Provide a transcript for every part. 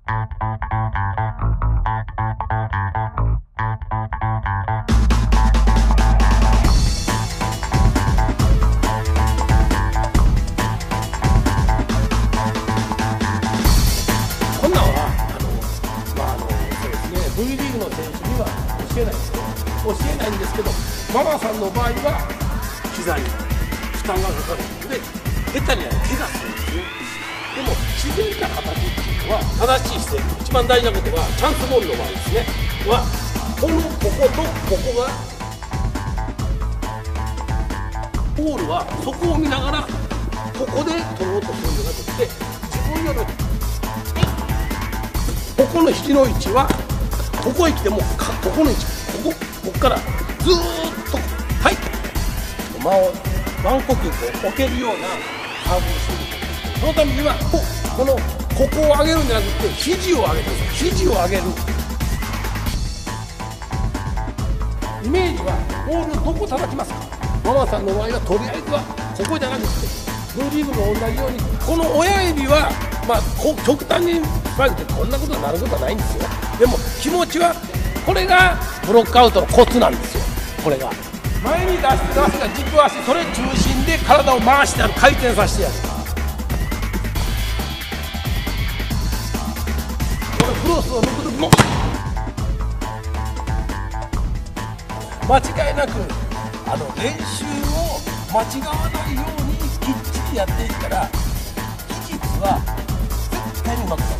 こんなんはそうですね、V リーグの選手には教えないですよ。教えないんですけど、ママさんの場合は膝に負担がかかるので、下手にやる怪我するんですね。でも自然な形っていうのは正しい姿勢、一番大事なことはチャンスボールの場合ですねは、こことここがボールはそこを見ながらここで取ろうとするんじゃなくて、自分よりここの肘の位置はここへ来てもここの位置、ここからずーっと間をワン呼吸こう置けるようなサーブをしている。そのためにはここを上げるんじゃなくて肘を上げるんですよ。肘を上げるイメージはボールをどこ叩きますか。ママさんの場合はとりあえずはここじゃなくて V リーグも同じようにこの親指は極端にスパイクってこんなことになることはないんですよ。でも気持ちはこれがブロックアウトのコツなんですよ。これが前に出すが軸足、それ中心で体を回してやる、回転させてやる。これクロスを抜く時も間違いなく練習を間違わないようにきっちりやっていったら技術は絶対にうまくなる。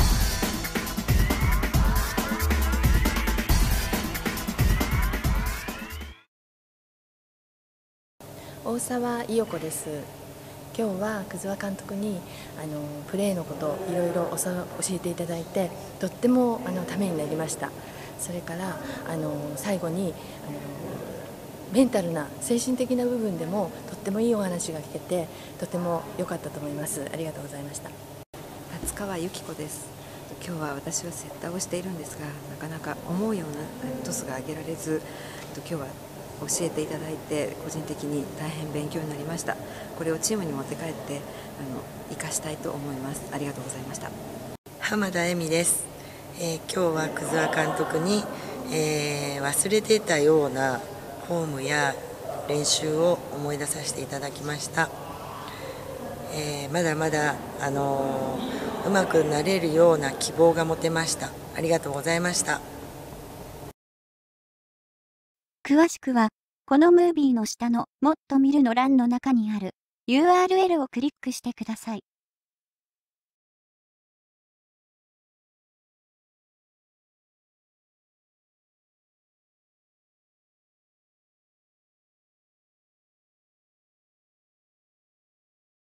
大沢伊代子です。今日は葛監督にプレーのこといろいろ教えていただいて、とってもためになりました。それから最後にメンタルな精神的な部分でもとってもいいお話が聞けて、とても良かったと思います。ありがとうございました。 立川由紀子です。今日は私はセッターをしているんですが、なかなか思うようなトスが上げられず、今日は教えていただいて個人的に大変勉強になりました。これをチームに持って帰って生かしたいと思います。ありがとうございました。 浜田恵美です。今日は葛監督に、忘れてたようなフォームや練習を思い出させていただきました。まだまだうまくなれるような希望が持てました。ありがとうございました。 詳しくは、このムービーの下のもっと見るの欄の中にある URL をクリックしてください。